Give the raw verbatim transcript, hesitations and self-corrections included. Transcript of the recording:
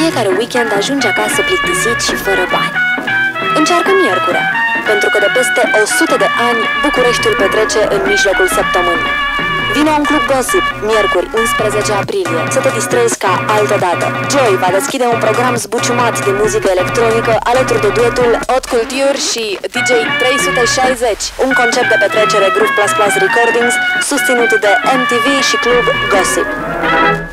fiecare weekend ajungi acasă plictisit și fără bani. Încearcă miercurea, pentru că de peste o sută de ani Bucureștiul petrece în mijlocul săptămânii. Vino în Club Gossip, miercuri, unsprezece aprilie, să te distrezi ca altădată. Joy va deschide un program zbuciumat de muzică electronică alături de duetul Haute Culture și D J trei sute șaizeci, un concept de petrecere Groove Plus Plus Recordings susținut de M T V și Club Gossip.